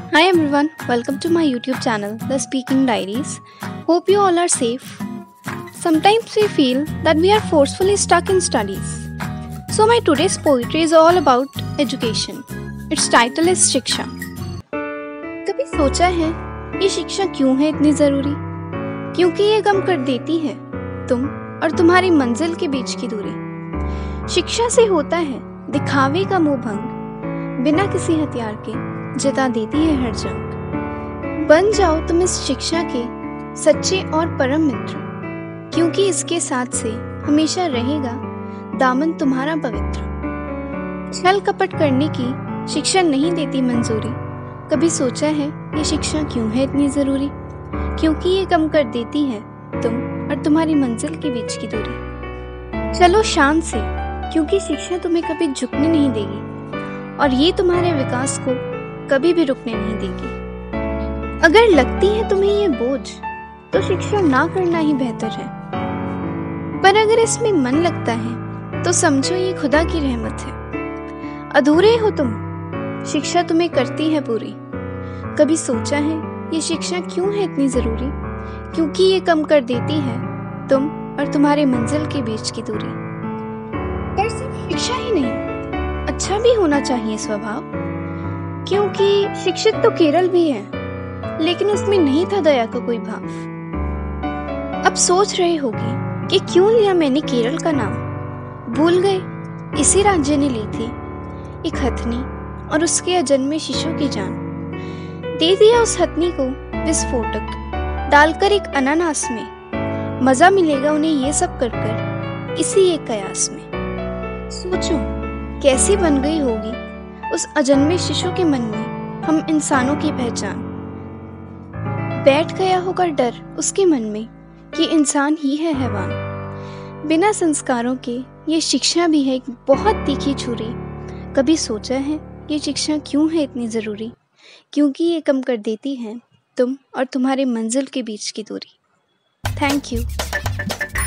Hi everyone, welcome to my YouTube channel, The Speaking Diaries. Hope you all are safe. Sometimes we feel that we are forcefully stuck in studies. So my today's poetry is all about education. Its title is शिक्षा. कभी सोचा है ये शिक्षा क्यों है इतनी जरूरी? क्योंकि ये कम कर देती है तुम और तुम्हारी मंजिल के बीच की दूरी। शिक्षा से होता है दिखावे का मोह भंग, बिना किसी हथियार के जिता देती है हर जंग। बन जाओ तुम इस शिक्षा के सच्चे और परम मित्र, क्योंकि इसके साथ से हमेशा रहेगा दामन तुम्हारा पवित्र। छल कपट करने की शिक्षा नहीं देती मंजूरी। कभी सोचा है ये शिक्षा क्यों है इतनी जरूरी? क्योंकि ये कम कर देती है तुम और तुम्हारी मंजिल के बीच की दूरी। चलो शान से, क्योंकि शिक्षा तुम्हें कभी झुकने नहीं देगी और ये तुम्हारे विकास को कभी भी रुकने नहीं देगी। अगर लगती है तुम्हें ये बोझ, तो शिक्षा ना करना ही बेहतर है। पर अगर इसमें मन लगता है तो समझो ये खुदा की रहमत है। अधूरे हो तुम, शिक्षा तुम्हें करती है पूरी। कभी सोचा है ये शिक्षा क्यों है इतनी जरूरी? क्योंकि ये कम कर देती है तुम और तुम्हारे मंजिल के बीच की दूरी। पर सिर्फ शिक्षा ही नहीं, अच्छा भी होना चाहिए स्वभाव, क्योंकि शिक्षित तो केरल भी है, लेकिन उसमें नहीं था दया का कोई भाव। अब सोच रहे होगे कि क्यों लिया मैंने केरल का नाम। भूल गए इसी राज्य ने ली थी एक हथनी और उसके अजन्मे शिशु की जान। दे दिया उस हथनी को विस्फोटक डालकर एक अनानास में। मजा मिलेगा उन्हें ये सब कर कर इसी एक कयास में। सोचो कैसी बन गई होगी उस अजन्मे शिशु के मन में हम इंसानों की पहचान। बैठ गया होगा डर उसके मन में कि इंसान ही है हैवान। बिना संस्कारों के ये शिक्षा भी है एक बहुत तीखी छुरी। कभी सोचा है ये शिक्षा क्यों है इतनी ज़रूरी? क्योंकि ये कम कर देती है तुम और तुम्हारे मंजिल के बीच की दूरी। Thank you.